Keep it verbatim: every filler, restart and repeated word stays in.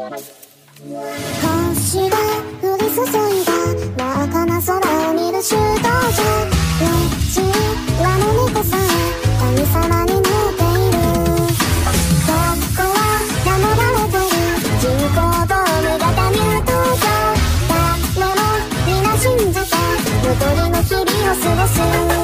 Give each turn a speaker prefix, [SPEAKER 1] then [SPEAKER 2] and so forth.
[SPEAKER 1] 星が降り注いだ真っ赤な空を見る修道場。レジ裏の猫さん神様になっている。ここは守られてる人工ドーム型入道場。誰も皆信じてゆとりの日々を過ごす。